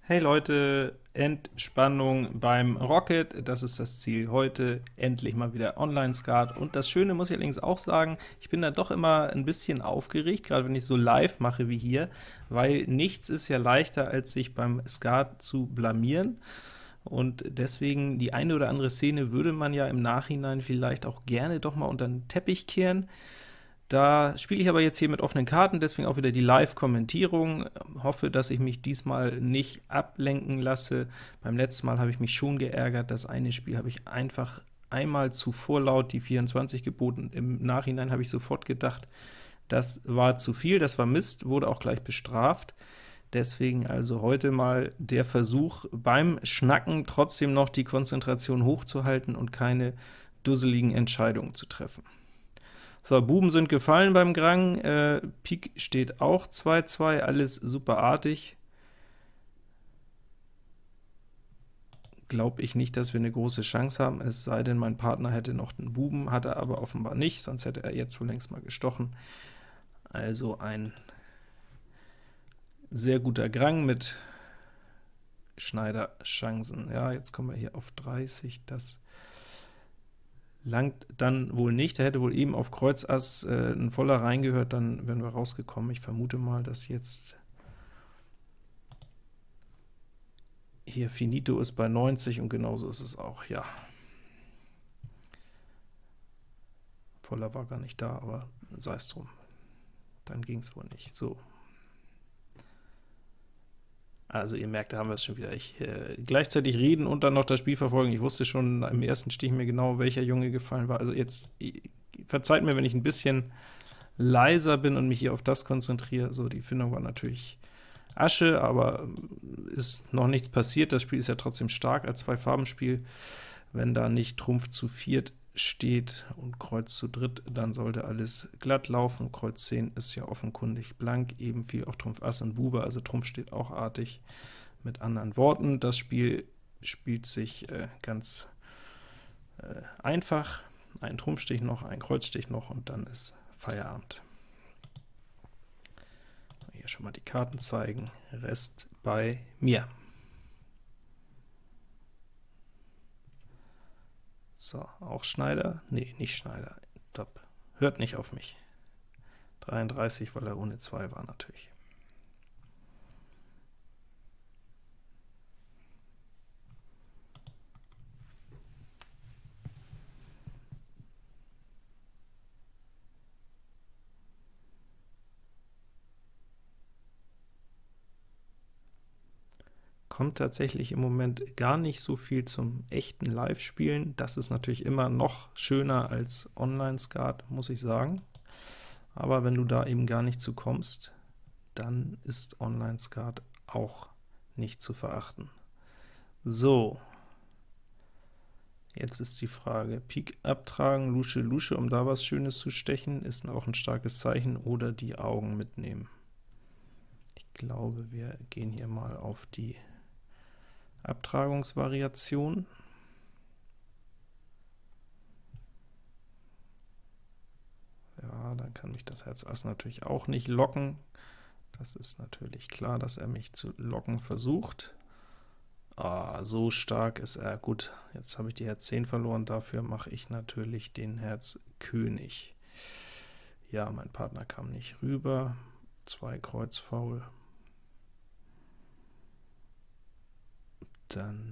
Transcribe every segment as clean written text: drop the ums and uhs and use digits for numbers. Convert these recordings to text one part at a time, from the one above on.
Hey Leute, Entspannung beim Rocket, das ist das Ziel heute, endlich mal wieder Online-Skat. Und das Schöne muss ich allerdings auch sagen, ich bin da doch immer ein bisschen aufgeregt, gerade wenn ich so live mache wie hier, weil nichts ist ja leichter, als sich beim Skat zu blamieren. Und deswegen die eine oder andere Szene würde man ja im Nachhinein vielleicht auch gerne doch mal unter den Teppich kehren. Da spiele ich aber jetzt hier mit offenen Karten, deswegen auch wieder die Live-Kommentierung. Hoffe, dass ich mich diesmal nicht ablenken lasse. Beim letzten Mal habe ich mich schon geärgert. Das eine Spiel habe ich einfach einmal zu vorlaut die 24 geboten. Im Nachhinein habe ich sofort gedacht, das war zu viel, das war Mist, wurde auch gleich bestraft. Deswegen also heute mal der Versuch, beim Schnacken trotzdem noch die Konzentration hochzuhalten und keine dusseligen Entscheidungen zu treffen. So, Buben sind gefallen beim Grang, Pik steht auch 2-2, alles superartig. Glaube ich nicht, dass wir eine große Chance haben, es sei denn, mein Partner hätte noch einen Buben, hat er aber offenbar nicht, sonst hätte er jetzt wohl längst mal gestochen. Also ein sehr guter Grang mit Schneider-Chancen. Ja, jetzt kommen wir hier auf 30, das langt dann wohl nicht. Er hätte wohl eben auf Kreuz Ass ein Voller reingehört, dann wären wir rausgekommen. Ich vermute mal, dass jetzt hier Finito ist bei 90 und genauso ist es auch, ja. Voller war gar nicht da, aber sei es drum. Dann ging es wohl nicht. So. Also ihr merkt, da haben wir es schon wieder. Gleichzeitig reden und dann noch das Spiel verfolgen. Ich wusste schon im ersten Stich mir genau, welcher Junge gefallen war. Also jetzt verzeiht mir, wenn ich ein bisschen leiser bin und mich hier auf das konzentriere. So, die Findung war natürlich Asche, aber ist noch nichts passiert. Das Spiel ist ja trotzdem stark als Zwei-Farben-Spiel. Wenn da nicht Trumpf zu viert steht und Kreuz zu dritt, dann sollte alles glatt laufen. Kreuz 10 ist ja offenkundig blank, eben viel auch Trumpf Ass und Bube, also Trumpf steht auch artig. Mit anderen Worten, das Spiel spielt sich ganz einfach. Ein Trumpfstich noch, ein Kreuzstich noch und dann ist Feierabend. Hier schon mal die Karten zeigen, Rest bei mir. So, auch Schneider? Nee, nicht Schneider. Top. Hört nicht auf mich. 33, weil er ohne 2 war natürlich. Kommt tatsächlich im Moment gar nicht so viel zum echten Live-Spielen. Das ist natürlich immer noch schöner als Online-Skat, muss ich sagen. Aber wenn du da eben gar nicht zu kommst, dann ist Online-Skat auch nicht zu verachten. So, jetzt ist die Frage, Pik abtragen, Lusche, Lusche, um da was Schönes zu stechen, ist auch ein starkes Zeichen, oder die Augen mitnehmen. Ich glaube, wir gehen hier mal auf die Abtragungsvariation. Ja, dann kann mich das Herz Ass natürlich auch nicht locken. Das ist natürlich klar, dass er mich zu locken versucht. Ah, so stark ist er. Gut, jetzt habe ich die Herz 10 verloren, dafür mache ich natürlich den Herz König. Ja, mein Partner kam nicht rüber. 2 Kreuz faul. Dann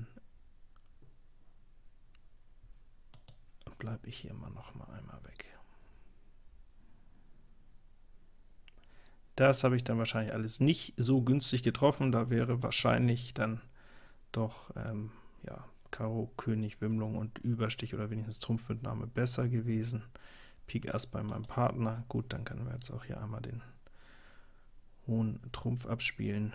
bleibe ich hier mal noch mal einmal weg. Das habe ich dann wahrscheinlich alles nicht so günstig getroffen, da wäre wahrscheinlich dann doch ja, Karo, König, Wimmlung und Überstich oder wenigstens Trumpfmitnahme besser gewesen. Pik Ass bei meinem Partner, gut, dann können wir jetzt auch hier einmal den hohen Trumpf abspielen.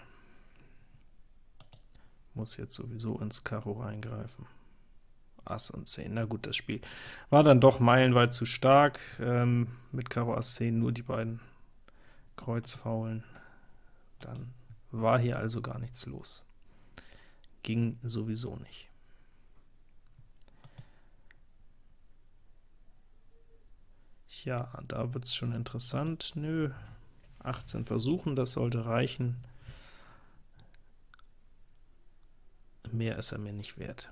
Muss jetzt sowieso ins Karo reingreifen. Ass und 10, na gut, das Spiel war dann doch meilenweit zu stark, mit Karo Ass 10 nur die beiden Kreuzfaulen, dann war hier also gar nichts los. Ging sowieso nicht. Tja, da wird es schon interessant. Nö, 18 Versuchen, das sollte reichen. mehr ist er mir nicht wert.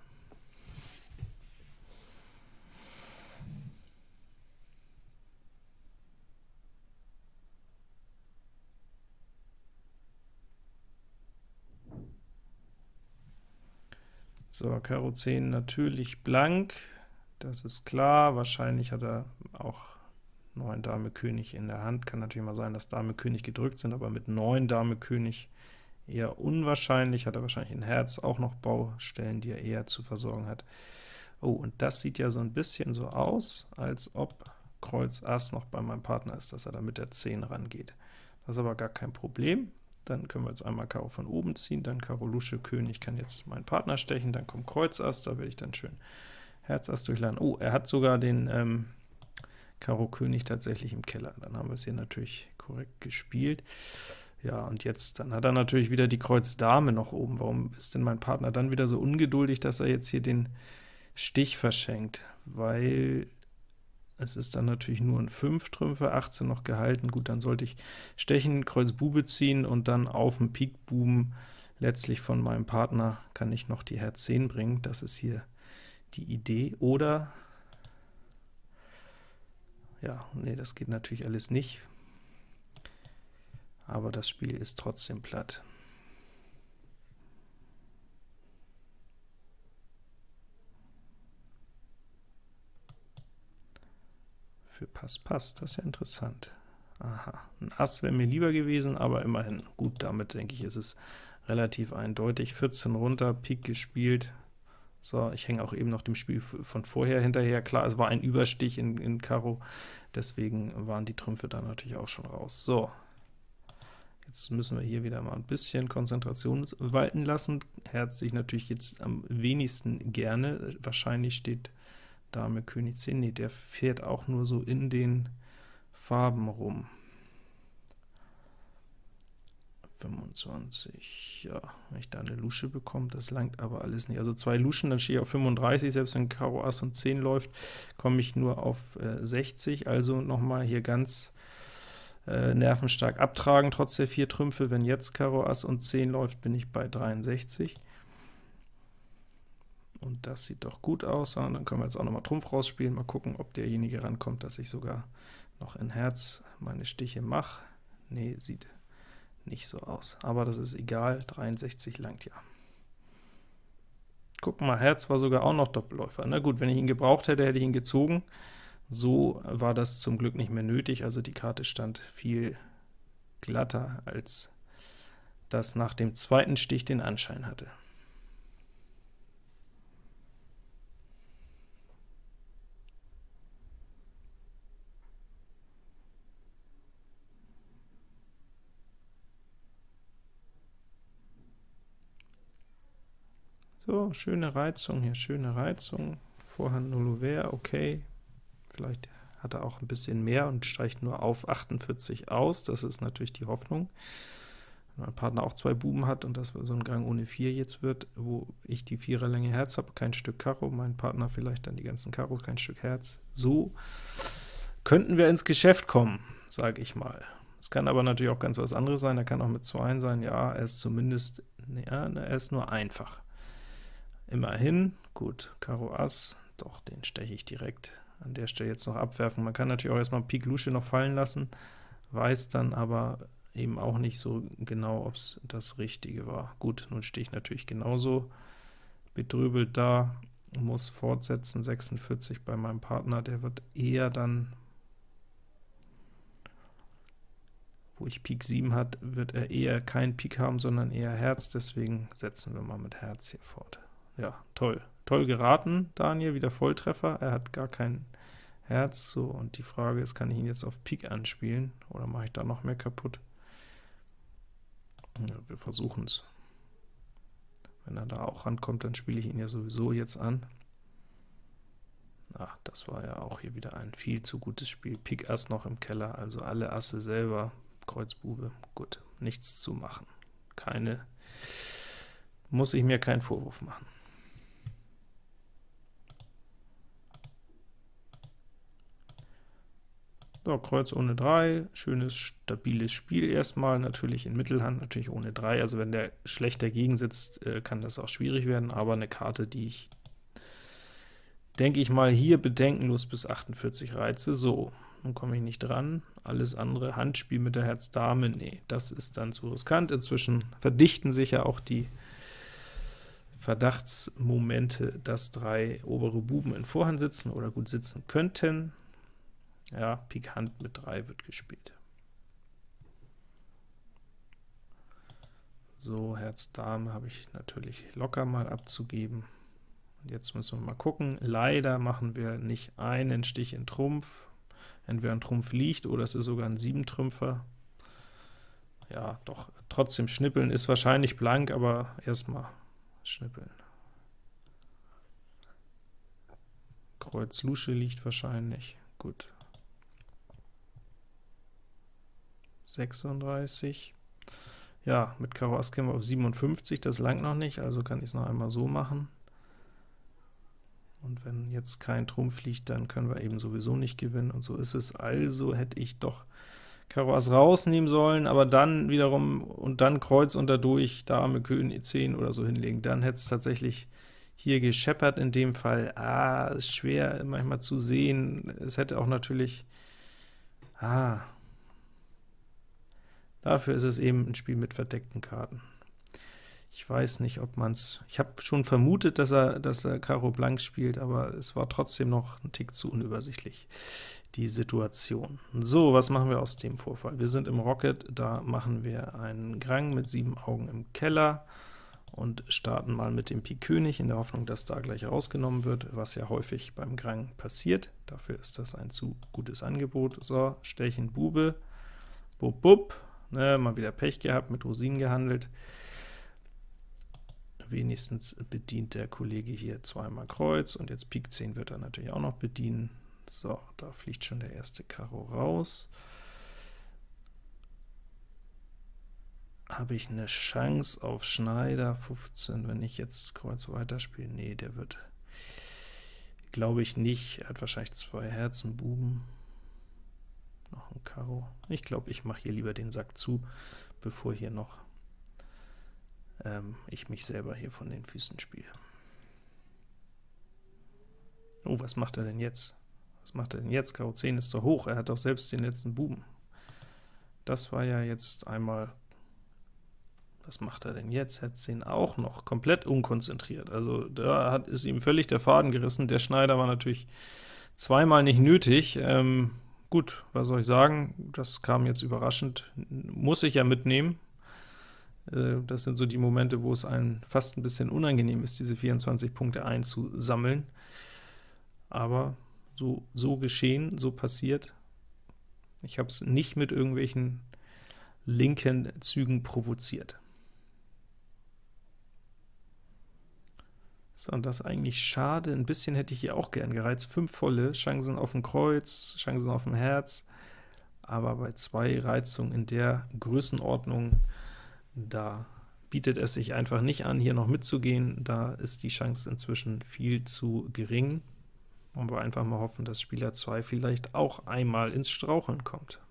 So, Karo 10 natürlich blank, das ist klar. Wahrscheinlich hat er auch 9 Dame König in der Hand. Kann natürlich mal sein, dass Dame König gedrückt sind, aber mit 9 Dame König eher unwahrscheinlich. Hat er wahrscheinlich in Herz auch noch Baustellen, die er eher zu versorgen hat. Oh, und das sieht ja so ein bisschen so aus, als ob Kreuz Ass noch bei meinem Partner ist, dass er da mit der 10 rangeht. Das ist aber gar kein Problem. Dann können wir jetzt einmal Karo von oben ziehen, dann Karo Lusche König kann jetzt meinen Partner stechen, dann kommt Kreuz Ass, da werde ich dann schön Herz Ass durchladen. Oh, er hat sogar den Karo König tatsächlich im Keller. Dann haben wir es hier natürlich korrekt gespielt. Ja, und jetzt, dann hat er natürlich wieder die Kreuz Dame noch oben. Warum ist denn mein Partner dann wieder so ungeduldig, dass er jetzt hier den Stich verschenkt? Weil es ist dann natürlich nur ein 5 Trümpfe, 18 noch gehalten. Gut, dann sollte ich stechen, Kreuz Bube ziehen und dann auf dem Pik Buben letztlich von meinem Partner kann ich noch die Herz 10 bringen. Das ist hier die Idee. Oder, ja, nee, das geht natürlich alles nicht, aber das Spiel ist trotzdem platt. Für Pass, Pass, das ist ja interessant. Aha, ein Ass wäre mir lieber gewesen, aber immerhin. Gut, damit denke ich, ist es relativ eindeutig. 14 runter, Pik gespielt. So, ich hänge auch eben noch dem Spiel von vorher hinterher. Klar, es war ein Überstich in Karo, deswegen waren die Trümpfe dann natürlich auch schon raus. So, jetzt müssen wir hier wieder mal ein bisschen Konzentration walten lassen. Herz sehe ich natürlich jetzt am wenigsten gerne. Wahrscheinlich steht Dame König 10, nee, der fährt auch nur so in den Farben rum. 25, ja, wenn ich da eine Lusche bekomme, das langt aber alles nicht. Also 2 Luschen, dann stehe ich auf 35, selbst wenn Karo Ass und 10 läuft, komme ich nur auf 60, also nochmal hier ganz nervenstark abtragen, trotz der 4 Trümpfe. Wenn jetzt Karo Ass und 10 läuft, bin ich bei 63. Und das sieht doch gut aus. Und dann können wir jetzt auch nochmal Trumpf rausspielen, mal gucken, ob derjenige rankommt, dass ich sogar noch in Herz meine Stiche mache. Nee, sieht nicht so aus, aber das ist egal, 63 langt ja. Guck mal, Herz war sogar auch noch Doppelläufer. Na gut, wenn ich ihn gebraucht hätte, hätte ich ihn gezogen. So war das zum Glück nicht mehr nötig, also die Karte stand viel glatter, als das nach dem zweiten Stich den Anschein hatte. So, schöne Reizung hier, schöne Reizung. Vorhand Null Ouvert, okay. Vielleicht hat er auch ein bisschen mehr und streicht nur auf 48 aus. Das ist natürlich die Hoffnung. Wenn mein Partner auch 2 Buben hat und das so ein Gang ohne 4 jetzt wird, wo ich die 4er Länge Herz habe, kein Stück Karo, mein Partner vielleicht dann die ganzen Karo, kein Stück Herz. So könnten wir ins Geschäft kommen, sage ich mal. Es kann aber natürlich auch ganz was anderes sein. Er kann auch mit 2 sein. Ja, er ist zumindest, ja, er ist nur einfach. Immerhin, gut, Karo Ass, doch, den steche ich direkt an der Stelle jetzt noch abwerfen. Man kann natürlich auch erstmal Pik Lusche noch fallen lassen, weiß dann aber eben auch nicht so genau, ob es das Richtige war. Gut, nun stehe ich natürlich genauso bedröbelt da, muss fortsetzen, 46 bei meinem Partner, der wird eher dann, wo ich Pik 7 hat, wird er eher kein Pik haben, sondern eher Herz, deswegen setzen wir mal mit Herz hier fort. Ja, toll. Toll geraten, Daniel, wieder Volltreffer. Er hat gar kein Herz. So, und die Frage ist, kann ich ihn jetzt auf Pik anspielen, oder mache ich da noch mehr kaputt? Ja, wir versuchen es. Wenn er da auch rankommt, dann spiele ich ihn ja sowieso jetzt an. Ach, das war ja auch hier wieder ein viel zu gutes Spiel. Pik Ass noch im Keller, also alle Asse selber, Kreuz Bube, gut, nichts zu machen. Muss ich mir keinen Vorwurf machen. So, Kreuz ohne 3, schönes, stabiles Spiel erstmal, natürlich in Mittelhand, natürlich ohne 3, also wenn der schlecht dagegen sitzt, kann das auch schwierig werden, aber eine Karte, die ich, denke ich mal, hier bedenkenlos bis 48 reize. So, nun komme ich nicht dran, alles andere, Handspiel mit der Herz Dame, nee, das ist dann zu riskant. Inzwischen verdichten sich ja auch die Verdachtsmomente, dass 3 obere Buben in Vorhand sitzen oder gut sitzen könnten. Ja, Pik Hand mit 3 wird gespielt. So, Herz Dame habe ich natürlich locker mal abzugeben. Und jetzt müssen wir mal gucken. Leider machen wir nicht einen Stich in Trumpf. Entweder ein Trumpf liegt oder es ist sogar ein 7-Trümpfer. Ja, doch, trotzdem schnippeln ist wahrscheinlich blank, aber erstmal schnippeln. Kreuz Lusche liegt wahrscheinlich. Gut. 36. Ja, mit Karo Ass kämen wir auf 57, das langt noch nicht, also kann ich es noch einmal so machen. Und wenn jetzt kein Trumpf liegt, dann können wir eben sowieso nicht gewinnen, und so ist es. Also hätte ich doch Karo Ass rausnehmen sollen, aber dann wiederum, und dann Kreuz unterdurch, Dame, König, 10 oder so hinlegen, dann hätte es tatsächlich hier gescheppert in dem Fall. Ist schwer manchmal zu sehen, es hätte auch natürlich, dafür ist es eben ein Spiel mit verdeckten Karten. Ich weiß nicht, ob man es, ich habe schon vermutet, dass er Karo Blank spielt, aber es war trotzdem noch ein Tick zu unübersichtlich, die Situation. So, was machen wir aus dem Vorfall? Wir sind im Rocket, da machen wir einen Grang mit 7 Augen im Keller und starten mal mit dem Pik König, in der Hoffnung, dass da gleich rausgenommen wird, was ja häufig beim Grang passiert. Dafür ist das ein zu gutes Angebot. So, Stärchen Bube, bub, bub, mal wieder Pech gehabt, mit Rosinen gehandelt. Wenigstens bedient der Kollege hier zweimal Kreuz, und jetzt Pik 10 wird er natürlich auch noch bedienen. So, da fliegt schon der erste Karo raus. Habe ich eine Chance auf Schneider 15, wenn ich jetzt Kreuz weiterspiele? Nee, der wird, glaube ich nicht. Er hat wahrscheinlich 2 Herzen, Buben, noch ein Karo. Ich glaube, ich mache hier lieber den Sack zu, bevor hier noch ich mich selber hier von den Füßen spiele. Oh, was macht er denn jetzt? Was macht er denn jetzt? Karo 10 ist doch hoch, er hat doch selbst den letzten Buben. Das war ja jetzt einmal, was macht er denn jetzt? Herz 10 auch noch, komplett unkonzentriert. Also da ist ihm völlig der Faden gerissen. Der Schneider war natürlich zweimal nicht nötig. Gut, was soll ich sagen? Das kam jetzt überraschend, muss ich ja mitnehmen. Das sind so die Momente, wo es einem fast ein bisschen unangenehm ist, diese 24 Punkte einzusammeln. Aber so geschehen, so passiert. Ich habe es nicht mit irgendwelchen linken Zügen provoziert. So, und das ist eigentlich schade. Ein bisschen hätte ich hier auch gern gereizt. 5 volle, Chancen auf ein Kreuz, Chancen auf ein Herz, aber bei 2 Reizungen in der Größenordnung, da bietet es sich einfach nicht an, hier noch mitzugehen. Da ist die Chance inzwischen viel zu gering. Wollen wir einfach mal hoffen, dass Spieler 2 vielleicht auch einmal ins Straucheln kommt.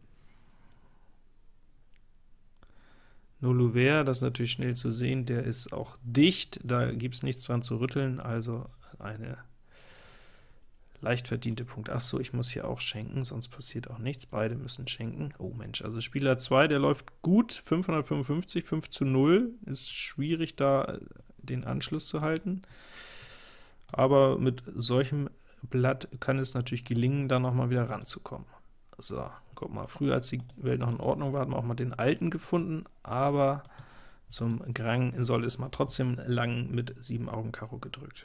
Null Ouvert, das ist natürlich schnell zu sehen, der ist auch dicht, da gibt es nichts dran zu rütteln, also eine leicht verdiente Punkt. Achso, ich muss hier auch schenken, sonst passiert auch nichts, beide müssen schenken. Oh Mensch, also Spieler 2, der läuft gut, 555, 5:0, ist schwierig da den Anschluss zu halten, aber mit solchem Blatt kann es natürlich gelingen, da noch mal wieder ranzukommen. So, guck mal, früher als die Welt noch in Ordnung war, hatten wir auch mal den alten gefunden, aber zum Grang soll es mal trotzdem lang mit 7 Augen Karo gedrückt.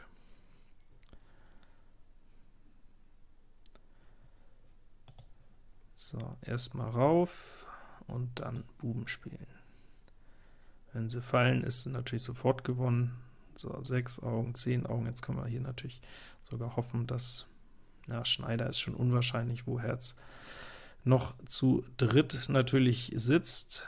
So, erstmal rauf und dann Buben spielen. Wenn sie fallen, ist natürlich sofort gewonnen. So, 6 Augen, 10 Augen, jetzt können wir hier natürlich sogar hoffen, dass, ja, Schneider ist schon unwahrscheinlich, wo Herz noch zu dritt natürlich sitzt.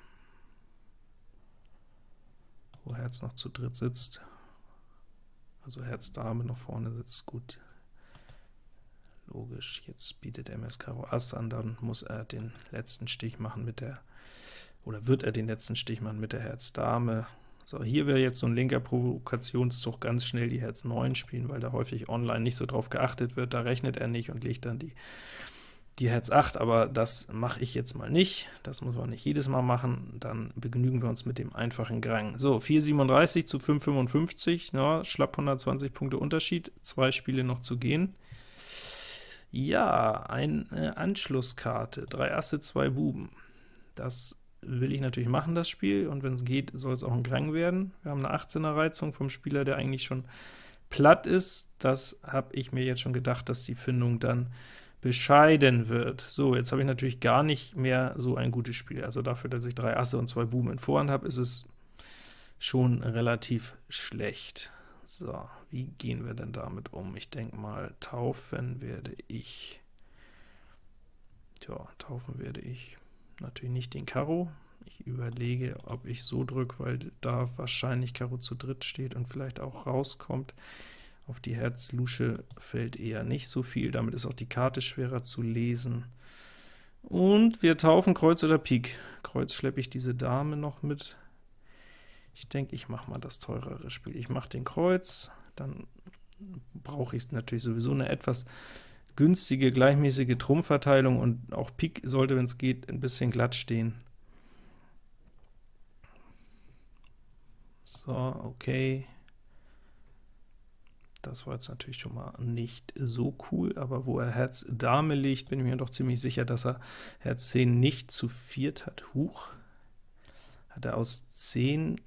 Wo Herz noch zu dritt sitzt, also Herz Dame noch vorne sitzt, gut. logisch. Jetzt bietet MS Karo Ass an, dann muss er den letzten Stich machen mit der, oder wird er den letzten Stich machen mit der Herz Dame. So, hier wäre jetzt so ein linker Provokationszug, ganz schnell die Herz 9 spielen, weil da häufig online nicht so drauf geachtet wird, da rechnet er nicht und legt dann die Herz 8, aber das mache ich jetzt mal nicht, das muss man nicht jedes Mal machen, dann begnügen wir uns mit dem einfachen Grang. So, 4,37 zu 5,55, ja, schlapp 120 Punkte Unterschied, 2 Spiele noch zu gehen. Ja, eine Anschlusskarte, 3 Asse, 2 Buben. Das will ich natürlich machen, das Spiel, und wenn es geht, soll es auch ein Grang werden. Wir haben eine 18er Reizung vom Spieler, der eigentlich schon platt ist. Das habe ich mir jetzt schon gedacht, dass die Findung dann bescheiden wird. So, jetzt habe ich natürlich gar nicht mehr so ein gutes Spiel. Also dafür, dass ich 3 Asse und 2 Buben in Vorhand habe, ist es schon relativ schlecht. So, wie gehen wir denn damit um? Ich denke mal, taufen werde ich. Tja, taufen werde ich natürlich nicht den Karo. Ich überlege, ob ich so drücke, weil da wahrscheinlich Karo zu dritt steht und vielleicht auch rauskommt. Auf die Herz Lusche fällt eher nicht so viel, damit ist auch die Karte schwerer zu lesen. Und wir taufen Kreuz oder Pik. Kreuz schleppe ich diese Dame noch mit. Ich denke, ich mache mal das teurere Spiel. Ich mache den Kreuz, dann brauche ich natürlich sowieso eine etwas günstige, gleichmäßige Trumpfverteilung, und auch Pik sollte, wenn es geht, ein bisschen glatt stehen. So, okay. Das war jetzt natürlich schon mal nicht so cool, aber wo er Herz Dame legt, bin ich mir doch ziemlich sicher, dass er Herz 10 nicht zu viert hat. Huch. Hat er aus 10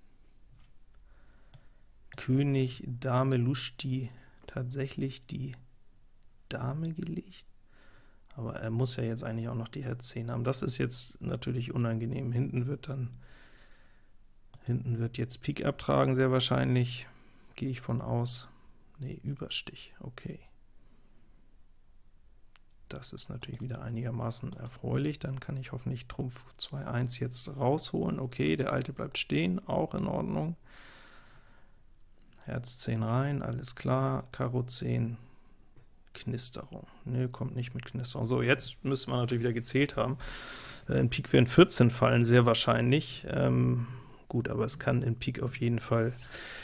König, Dame, Luschi tatsächlich die Dame gelegt? Aber er muss ja jetzt eigentlich auch noch die Herz 10 haben. Das ist jetzt natürlich unangenehm. Hinten wird jetzt Pik abtragen, sehr wahrscheinlich, gehe ich von aus. Nee, Überstich, okay. Das ist natürlich wieder einigermaßen erfreulich, dann kann ich hoffentlich Trumpf 2-1 jetzt rausholen. Okay, der alte bleibt stehen, auch in Ordnung. Herz 10 rein, alles klar, Karo 10, Knisterung. Ne, kommt nicht mit Knisterung. So, jetzt müsste man natürlich wieder gezählt haben. In Pik werden 14 fallen, sehr wahrscheinlich. Gut, aber es kann in Pik auf jeden Fall,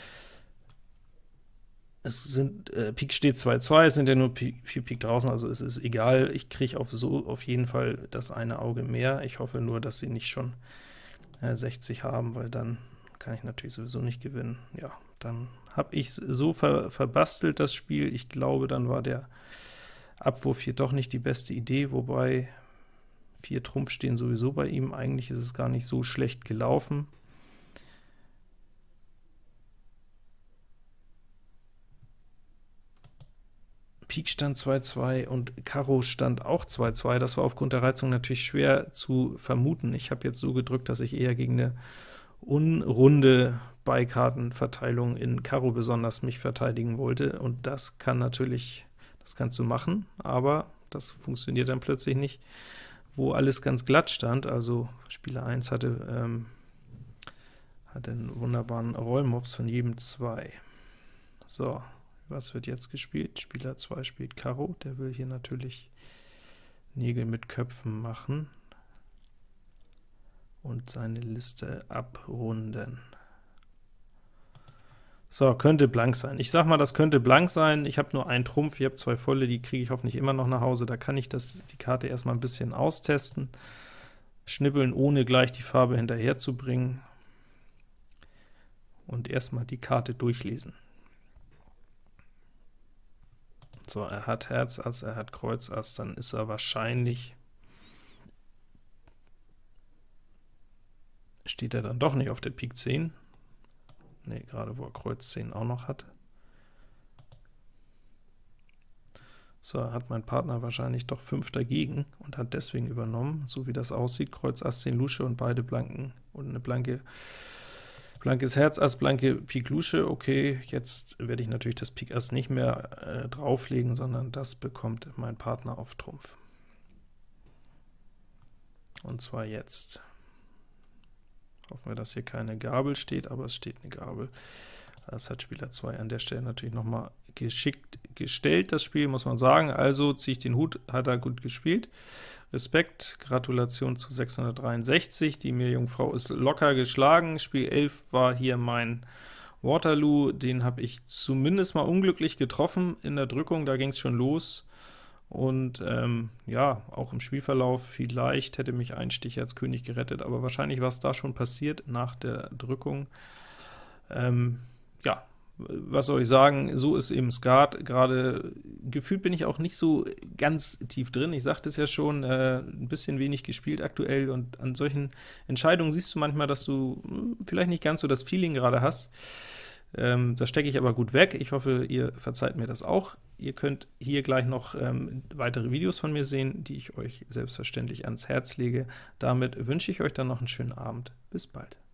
Pik steht 2-2, es sind ja nur 4 Pik draußen, also es ist egal, ich kriege auf jeden Fall das eine Auge mehr. Ich hoffe nur, dass sie nicht schon 60 haben, weil dann kann ich natürlich sowieso nicht gewinnen. Ja, dann habe ich es so verbastelt, das Spiel. Ich glaube, dann war der Abwurf hier doch nicht die beste Idee, wobei 4 Trumpf stehen sowieso bei ihm. Eigentlich ist es gar nicht so schlecht gelaufen. Pik stand 2-2 und Karo stand auch 2-2. Das war aufgrund der Reizung natürlich schwer zu vermuten. Ich habe jetzt so gedrückt, dass ich eher gegen eine unrunde Beikartenverteilung in Karo besonders mich verteidigen wollte, und das kannst du machen, aber das funktioniert dann plötzlich nicht, wo alles ganz glatt stand. Also Spieler 1 hatte einen wunderbaren Rollmops von jedem 2. So, was wird jetzt gespielt? Spieler 2 spielt Karo, der will hier natürlich Nägel mit Köpfen machen und seine Liste abrunden. So, könnte blank sein. Ich sag mal, das könnte blank sein. Ich habe nur einen Trumpf, ich habe 2 volle, die kriege ich hoffentlich immer noch nach Hause. Da kann ich die Karte erstmal ein bisschen austesten, schnippeln, ohne gleich die Farbe hinterher zu bringen, und erstmal die Karte durchlesen. So, er hat Herz Ass, er hat Kreuz Ass, dann ist er wahrscheinlich, steht er dann doch nicht auf der Pik 10. Ne, gerade wo er Kreuz 10 auch noch hat. So, hat mein Partner wahrscheinlich doch 5 dagegen und hat deswegen übernommen, so wie das aussieht. Kreuz Ass 10 Lusche und beide blanken und eine blankes Herz Ass, blanke Pik Lusche. Okay, jetzt werde ich natürlich das Pik Ass nicht mehr drauflegen, sondern das bekommt mein Partner auf Trumpf. Und zwar jetzt. Hoffen wir, dass hier keine Gabel steht, aber es steht eine Gabel. Das hat Spieler 2 an der Stelle natürlich nochmal geschickt gestellt, das Spiel, muss man sagen. Also ziehe ich den Hut, hat er gut gespielt. Respekt, Gratulation zu 663, die Meerjungfrau ist locker geschlagen. Spiel 11 war hier mein Waterloo, den habe ich zumindest mal unglücklich getroffen in der Drückung, da ging es schon los. Und ja, auch im Spielverlauf vielleicht hätte mich ein Stich als König gerettet, aber wahrscheinlich war es da schon passiert nach der Drückung. Ja, was soll ich sagen, so ist eben Skat. Gerade gefühlt bin ich auch nicht so ganz tief drin. Ich sagte es ja schon, ein bisschen wenig gespielt aktuell, und an solchen Entscheidungen siehst du manchmal, dass du vielleicht nicht ganz so das Feeling gerade hast. Das stecke ich aber gut weg. Ich hoffe, ihr verzeiht mir das auch. Ihr könnt hier gleich noch weitere Videos von mir sehen, die ich euch selbstverständlich ans Herz lege. Damit wünsche ich euch dann noch einen schönen Abend. Bis bald.